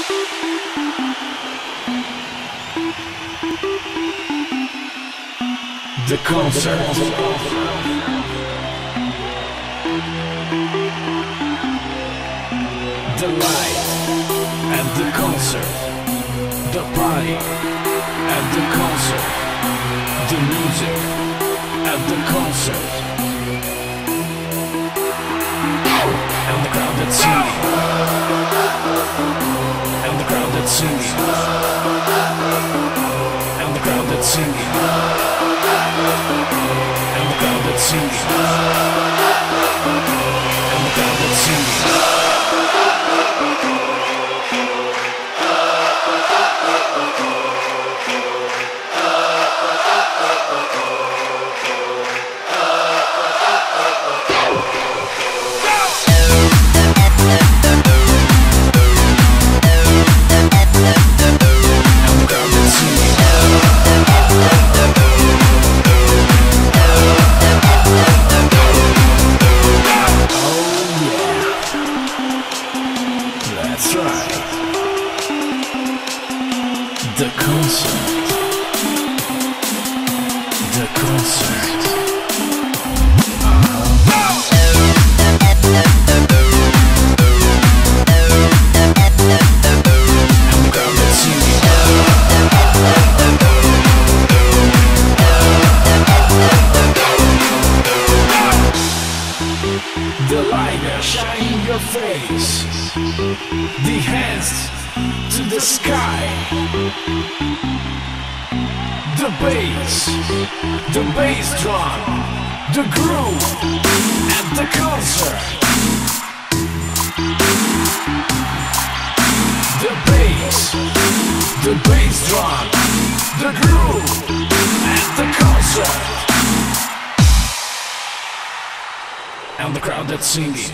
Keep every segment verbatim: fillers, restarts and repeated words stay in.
The concert. The light at the concert. The party at the concert. The music at the concert. And the crowd that's singing. And the crowd that's singing. And the crowd that's singing. And the crowd that's singing. And the crowd that's singing. That's right. The concert. The concert. The light shine in your face. The hands to the sky. The bass, the bass drum, the groove at the concert. The bass, the bass drum, the groove at the concert. And the crowd that's singing.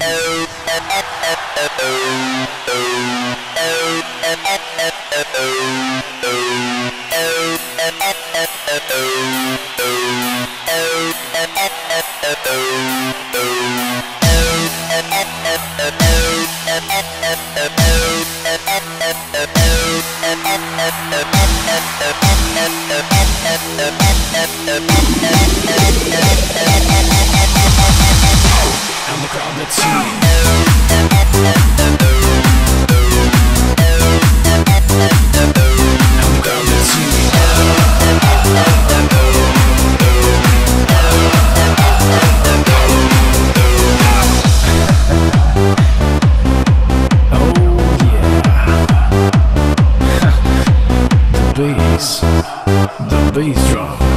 And the crowd that's singing. And the crowd that's singing. Oh yeah. The bass, the bass drum.